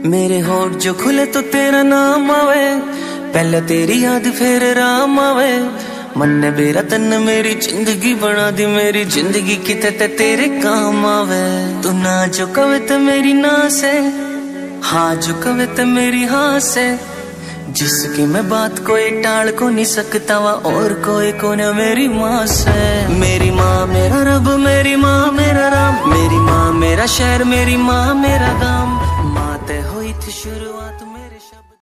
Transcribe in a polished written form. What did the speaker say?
मेरे होठ जो खुले तो तेरा नाम आवे, पहले तेरी याद फिर राम आवे। मन ने बेरा तन मेरी जिंदगी बना दी, मेरी जिंदगी किते ते तेरे काम आवे। तू ना जो कवे तो मेरी ना से, हाँ जो कवे तो मेरी हाँ से। जिसकी मैं बात कोई टाल को नहीं सकता वा, और कोई को न मेरी माँ से। मेरी माँ मेरा रब, मेरी माँ मेरा राम, मेरी माँ मेरा शहर, मेरी माँ मेरा गाम।